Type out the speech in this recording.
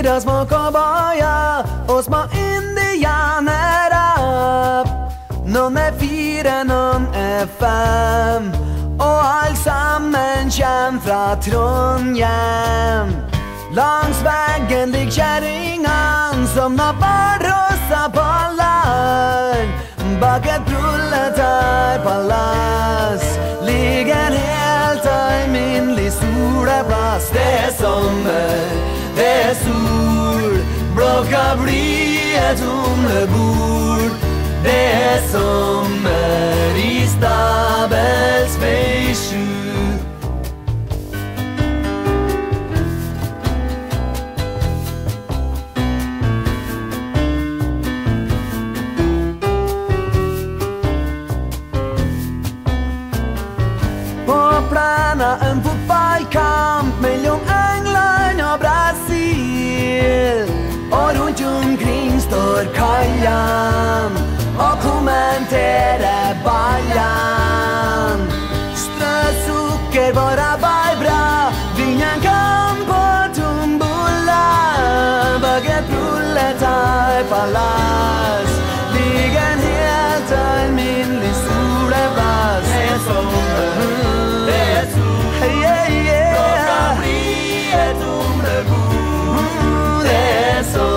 fyra små cowboyer och små indianer upp. Någon är 4, någon är 5 och allsammen kjem fra Trondheim. Langs väggen ligger kärringan som nappar rosa bollar. Bak ett proletarpalass ligger en helt alminnelig soleplass. Det er sommer, det er sol, blokka blir et humlebord. Det er sommer i Stabelsvei 7. En fotballkamp mellom England og Brasil. Og rundt omkring står Kallan og kommenterer ballan. Strø sukker på rabarbra, vinn en kamp på tombola. Bak et proletarpalass ligger en helt alminnelig soleplass. Det er sommer, det er sol, klokka blir et humlebord. Det er sommer.